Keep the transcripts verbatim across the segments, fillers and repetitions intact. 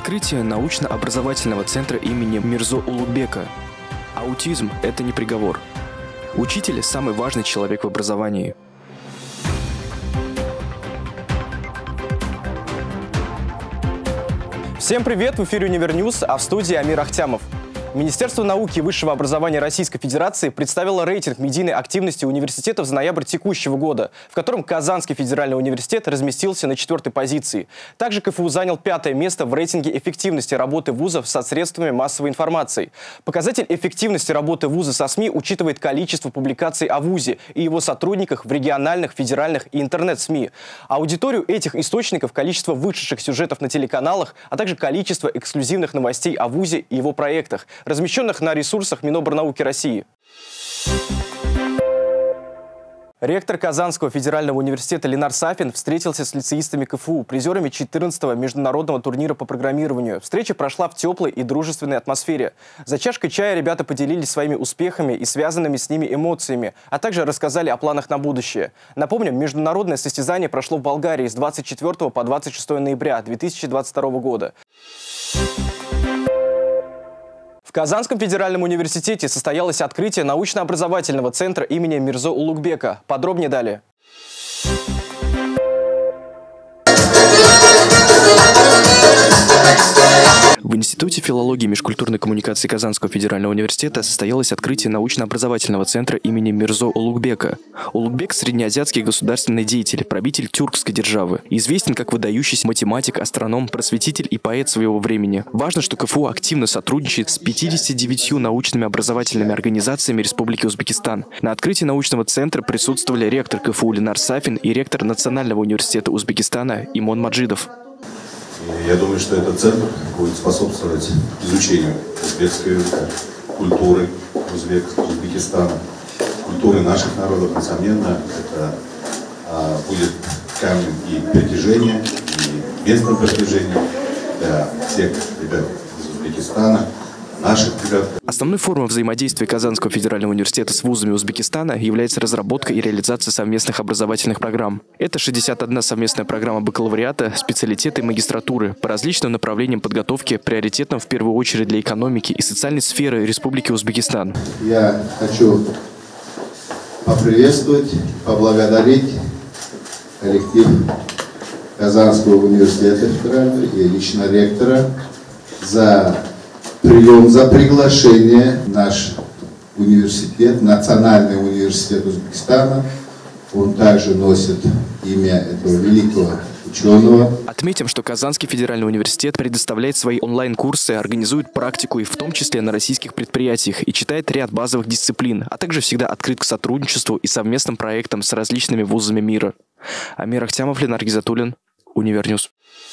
Открытие научно-образовательного центра имени Мирзо Улугбека. Аутизм – это не приговор. Учитель – самый важный человек в образовании. Всем привет! В эфире Универньюз, а в студии Амир Ахтямов. Министерство науки и высшего образования Российской Федерации представило рейтинг медийной активности университетов за ноябрь текущего года, в котором Казанский федеральный университет разместился на четвертой позиции. Также КФУ занял пятое место в рейтинге эффективности работы вузов со средствами массовой информации. Показатель эффективности работы вуза со СМИ учитывает количество публикаций о вузе и его сотрудниках в региональных, федеральных и интернет-СМИ. Аудиторию этих источников, количество вышедших сюжетов на телеканалах, а также количество эксклюзивных новостей о вузе и его проектах, размещенных на ресурсах Минобрнауки России. Ректор Казанского федерального университета Ленар Сафин встретился с лицеистами КФУ, призерами четырнадцатого международного турнира по программированию. Встреча прошла в теплой и дружественной атмосфере. За чашкой чая ребята поделились своими успехами и связанными с ними эмоциями, а также рассказали о планах на будущее. Напомним, международное состязание прошло в Болгарии с двадцать четвёртого по двадцать шестое ноября две тысячи двадцать второго года. В Казанском федеральном университете состоялось открытие научно-образовательного центра имени Мирзо Улугбека. Подробнее далее. В Институте филологии и межкультурной коммуникации Казанского федерального университета состоялось открытие научно-образовательного центра имени Мирзо Улугбека. Улугбек – среднеазиатский государственный деятель, правитель тюркской державы. Известен как выдающийся математик, астроном, просветитель и поэт своего времени. Важно, что КФУ активно сотрудничает с пятьюдесятью девятью научными образовательными организациями Республики Узбекистан. На открытии научного центра присутствовали ректор КФУ Ленар Сафин и ректор Национального университета Узбекистана Имон Маджидов. Я думаю, что этот центр будет способствовать изучению узбекской культуры Узбек, Узбекистана, культуры наших народов. Несомненно, это а, будет камнем и притяжения, и местом притяжения для всех ребят из Узбекистана, наших ребят. Основной формой взаимодействия Казанского федерального университета с вузами Узбекистана является разработка и реализация совместных образовательных программ. Это шестьдесят одна совместная программа бакалавриата, специалитета и магистратуры по различным направлениям подготовки, приоритетным в первую очередь для экономики и социальной сферы Республики Узбекистан. Я хочу поприветствовать, поблагодарить коллектив Казанского университета федерального и лично ректора за прием, за приглашение в наш университет, Национальный университет Узбекистана. Он также носит имя этого великого ученого. Отметим, что Казанский федеральный университет предоставляет свои онлайн-курсы, организует практику и в том числе на российских предприятиях и читает ряд базовых дисциплин, а также всегда открыт к сотрудничеству и совместным проектам с различными вузами мира. Амир Ахтямов, Ленар Гизатуллин, Универньюз.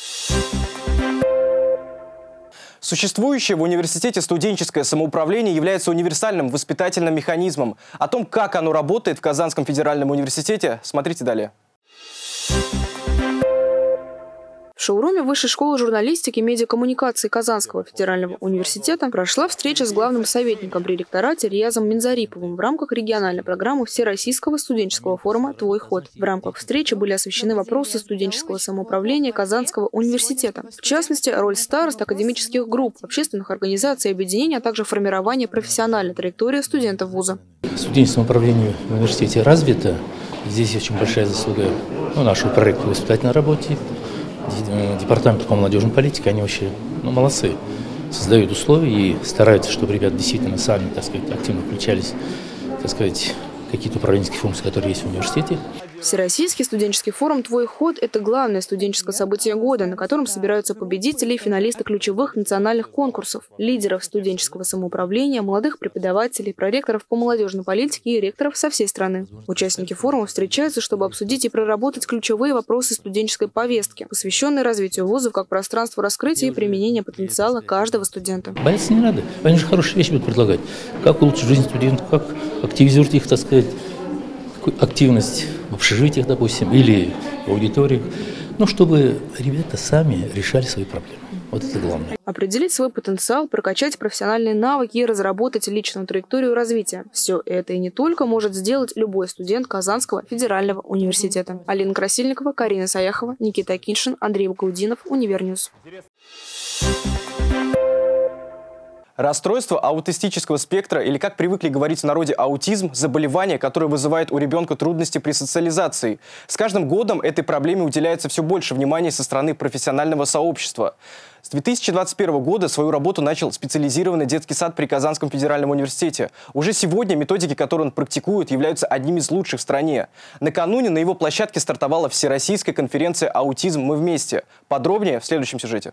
Существующее в университете студенческое самоуправление является универсальным воспитательным механизмом. О том, как оно работает в Казанском федеральном университете, смотрите далее. В шоуруме Высшей школы журналистики и медиакоммуникации Казанского федерального университета прошла встреча с главным советником при ректорате Риязом Минзариповым в рамках региональной программы Всероссийского студенческого форума «Твой ход». В рамках встречи были освещены вопросы студенческого самоуправления Казанского университета. В частности, роль старост, академических групп, общественных организаций и объединений, а также формирование профессиональной траектории студентов вуза. Студенческое самоуправление в университете развито. Здесь очень большая заслуга ну, нашего проекта в воспитательной работе. Департамент по молодежной политике, они вообще ну, молодцы, создают условия и стараются, чтобы ребята действительно сами, так сказать, активно включались, так сказать, какие-то управленческие функции, которые есть в университете. Всероссийский студенческий форум «Твой ход» – это главное студенческое событие года, на котором собираются победители и финалисты ключевых национальных конкурсов, лидеров студенческого самоуправления, молодых преподавателей, проректоров по молодежной политике и ректоров со всей страны. Участники форума встречаются, чтобы обсудить и проработать ключевые вопросы студенческой повестки, посвященные развитию вузов как пространству раскрытия и применения потенциала каждого студента. Бояться не надо. Они же хорошие вещи будут предлагать. Как улучшить жизнь студентов, как активизировать их, так сказать, активность в общежитиях, допустим, или в аудиториях, ну, чтобы ребята сами решали свои проблемы. Вот это главное. Определить свой потенциал, прокачать профессиональные навыки и разработать личную траекторию развития. Все это и не только может сделать любой студент Казанского федерального университета. Алина Красильникова, Карина Саяхова, Никита Акиншин, Андрей Бакаудинов, Универньюз. Расстройство аутистического спектра, или, как привыкли говорить в народе, аутизм – заболевание, которое вызывает у ребенка трудности при социализации. С каждым годом этой проблеме уделяется все больше внимания со стороны профессионального сообщества. С две тысячи двадцать первого года свою работу начал специализированный детский сад при Казанском федеральном университете. Уже сегодня методики, которые он практикует, являются одними из лучших в стране. Накануне на его площадке стартовала Всероссийская конференция «Аутизм. Мы вместе». Подробнее в следующем сюжете.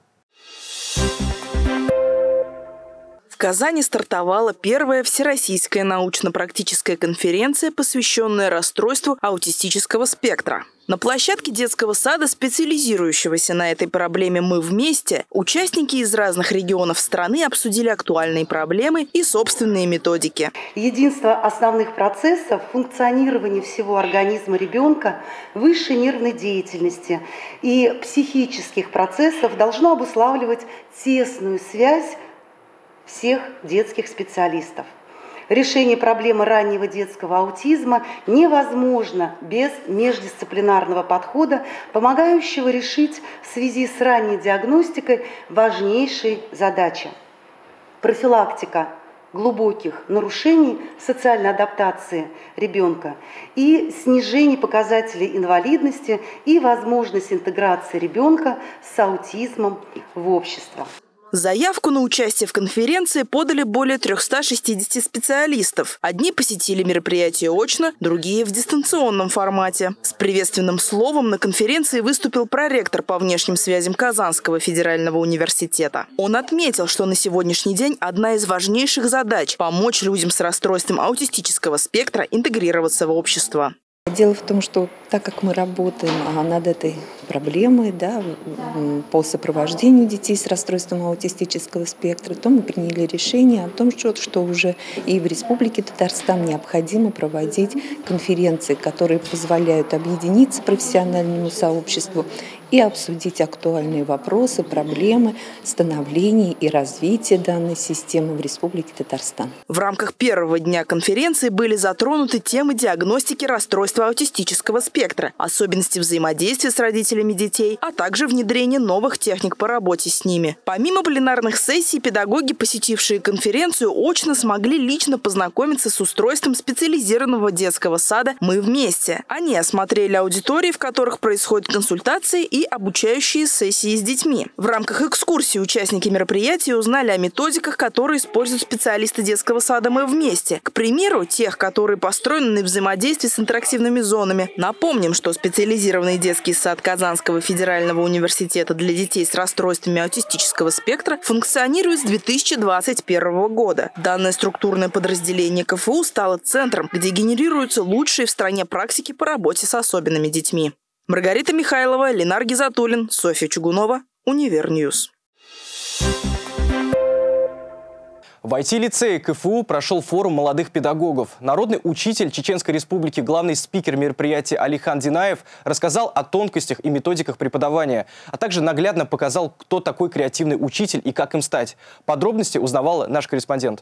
В Казани стартовала первая всероссийская научно-практическая конференция, посвященная расстройству аутистического спектра. На площадке детского сада, специализирующегося на этой проблеме «Мы вместе», участники из разных регионов страны обсудили актуальные проблемы и собственные методики. Единство основных процессов функционирования всего организма ребенка, высшей нервной деятельности и психических процессов должно обуславливать тесную связь всех детских специалистов. Решение проблемы раннего детского аутизма невозможно без междисциплинарного подхода, помогающего решить в связи с ранней диагностикой важнейшие задачи. Профилактика глубоких нарушений социальной адаптации ребенка и снижение показателей инвалидности и возможность интеграции ребенка с аутизмом в общество. Заявку на участие в конференции подали более трёхсот шестидесяти специалистов. Одни посетили мероприятие очно, другие в дистанционном формате. С приветственным словом на конференции выступил проректор по внешним связям Казанского федерального университета. Он отметил, что на сегодняшний день одна из важнейших задач – помочь людям с расстройством аутистического спектра интегрироваться в общество. Дело в том, что так как мы работаем над этой проблемой, да, по сопровождению детей с расстройством аутистического спектра, то мы приняли решение о том, что, что уже и в Республике Татарстан необходимо проводить конференции, которые позволяют объединиться профессиональному сообществу и обсудить актуальные вопросы, проблемы становления и развития данной системы в Республике Татарстан. В рамках первого дня конференции были затронуты темы диагностики расстройства аутистического спектра, особенности взаимодействия с родителями детей, а также внедрение новых техник по работе с ними. Помимо пленарных сессий, педагоги, посетившие конференцию, очно смогли лично познакомиться с устройством специализированного детского сада «Мы вместе». Они осмотрели аудитории, в которых происходят консультации и обучающие сессии с детьми. В рамках экскурсии участники мероприятия узнали о методиках, которые используют специалисты детского сада «Мы вместе». К примеру, тех, которые построены на взаимодействии с интерактивными зонами. Напомним, что специализированный детский сад Казанского федерального университета для детей с расстройствами аутистического спектра функционирует с две тысячи двадцать первого года. Данное структурное подразделение ка эф у стало центром, где генерируются лучшие в стране практики по работе с особенными детьми. Маргарита Михайлова, Ленар Гизатуллин, Софья Чугунова, Универньюз. В ай ти-лицее ка эф у прошел форум молодых педагогов. Народный учитель Чеченской Республики, главный спикер мероприятия Алихан Динаев рассказал о тонкостях и методиках преподавания, а также наглядно показал, кто такой креативный учитель и как им стать. Подробности узнавал наш корреспондент.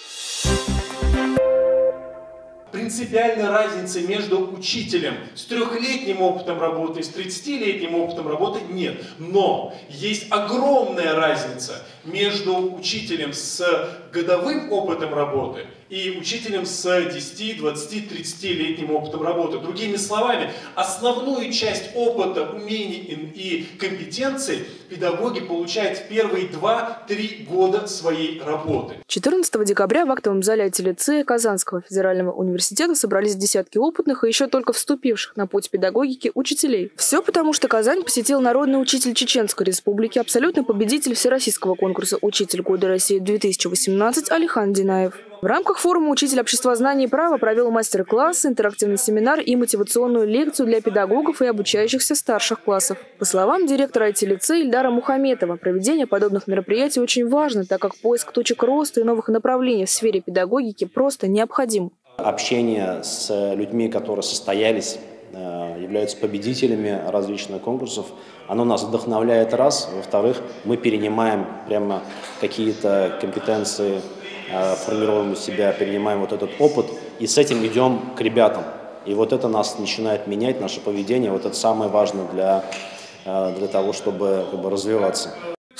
Принципиальной разницы между учителем с трехлетним опытом работы и с тридцатилетним опытом работы нет. Но есть огромная разница между учителем с годовым опытом работы и учителем с десяти, двадцати, тридцатилетним опытом работы. Другими словами, основную часть опыта, умений и компетенций педагоги получают в первые два-три года своей работы. четырнадцатого декабря в актовом зале ай ти-лицея Казанского федерального университета собрались десятки опытных и еще только вступивших на путь педагогики учителей. Все потому, что Казань посетил народный учитель Чеченской Республики, абсолютный победитель всероссийского конкурса «Учитель года России две тысячи восемнадцать» Алихан Динаев. В рамках форума учитель обществознания и права провел мастер-класс, интерактивный семинар и мотивационную лекцию для педагогов и обучающихся старших классов. По словам директора ай ти-лицея Ильдара Мухаметова, проведение подобных мероприятий очень важно, так как поиск точек роста и новых направлений в сфере педагогики просто необходим. Общение с людьми, которые состоялись, являются победителями различных конкурсов, оно нас вдохновляет раз. Во-вторых, мы перенимаем прямо какие-то компетенции, формируем у себя, перенимаем вот этот опыт и с этим идем к ребятам. И вот это нас начинает менять, наше поведение. Вот это самое важное для, для того, чтобы как бы развиваться. В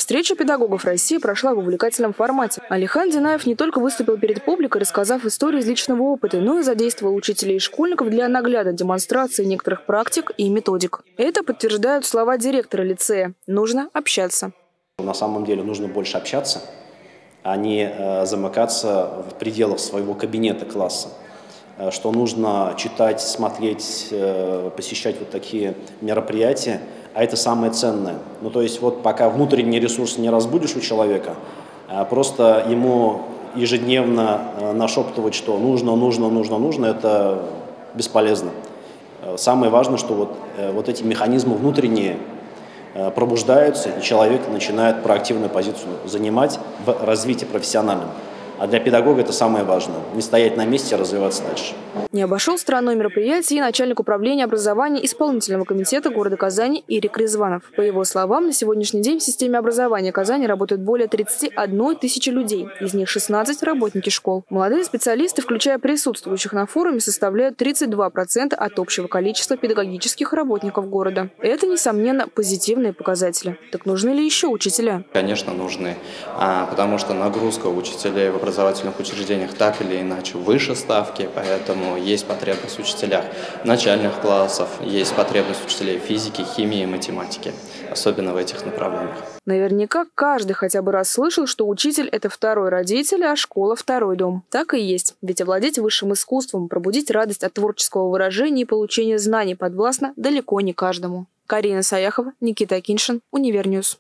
Встреча педагогов России прошла в увлекательном формате. Алихан Динаев не только выступил перед публикой, рассказав историю из личного опыта, но и задействовал учителей и школьников для наглядной демонстрации некоторых практик и методик. Это подтверждают слова директора лицея. Нужно общаться. На самом деле нужно больше общаться, а не э, замыкаться в пределах своего кабинета класса. Э, что нужно читать, смотреть, э, посещать вот такие мероприятия, а это самое ценное. Ну, то есть вот пока внутренний ресурс не разбудишь у человека, э, просто ему ежедневно э, нашептывать, что нужно, нужно, нужно, нужно, это бесполезно. Э, самое важное, что вот, э, вот эти механизмы внутренние пробуждаются, и человек начинает проактивную позицию занимать в развитии профессиональном. А для педагога это самое важное – не стоять на месте, а развиваться дальше. Не обошел стороной мероприятия и начальник управления образования исполнительного комитета города Казани Ирик Резванов. По его словам, на сегодняшний день в системе образования Казани работают более тридцати одной тысячи людей. Из них шестнадцать – работники школ. Молодые специалисты, включая присутствующих на форуме, составляют тридцать два процента от общего количества педагогических работников города. Это, несомненно, позитивные показатели. Так нужны ли еще учителя? Конечно, нужны, потому что нагрузка учителей в образовательных учреждениях так или иначе выше ставки, поэтому есть потребность в учителях начальных классов, есть потребность в учителей физики, химии и математики, особенно в этих направлениях. Наверняка каждый хотя бы раз слышал, что учитель – это второй родитель, а школа – второй дом. Так и есть. Ведь овладеть высшим искусством, пробудить радость от творческого выражения и получения знаний подвластно далеко не каждому. Карина Саяхова, Никита Акиньшин, Универньюз.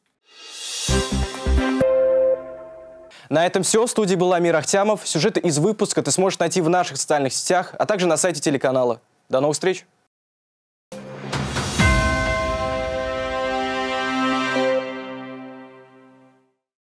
На этом все. В студии был Амир Ахтямов. Сюжеты из выпуска ты сможешь найти в наших социальных сетях, а также на сайте телеканала. До новых встреч!